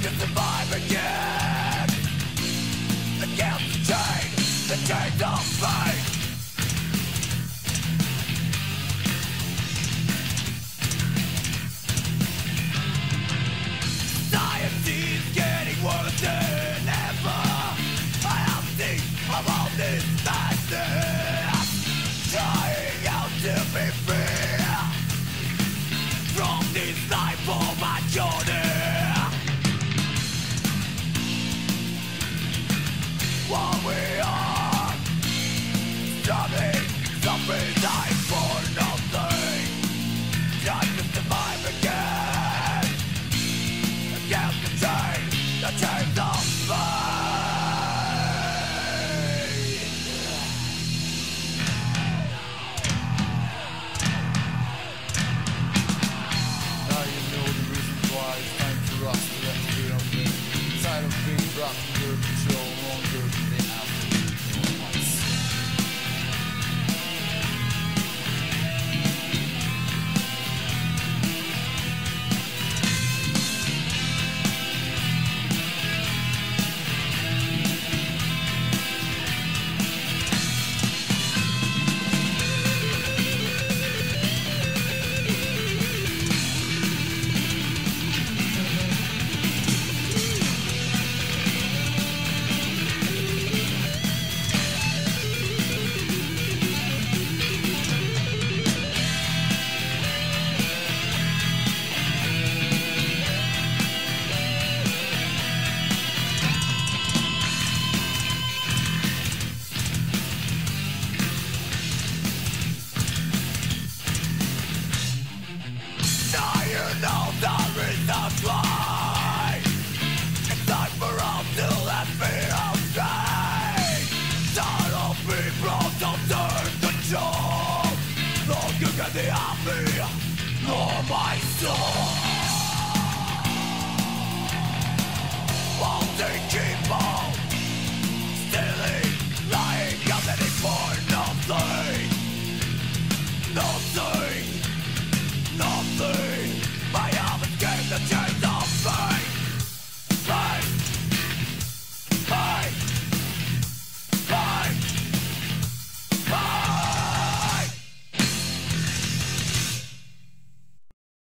to survive again. Against the chains of fate. Society's getting worse than ever. I have seen of all this madness, trying out to be free from this life of my journey. While we are suffering life for nothing, trying to survive again. Against the chains of fate. Now you know the reason why it's time for us to let the freedom ring. Tired of being brought under control longer than they have to once. It's time for us to let me outside. Tired of being brought under control. Longer than they have me, nor my soul. While they keep on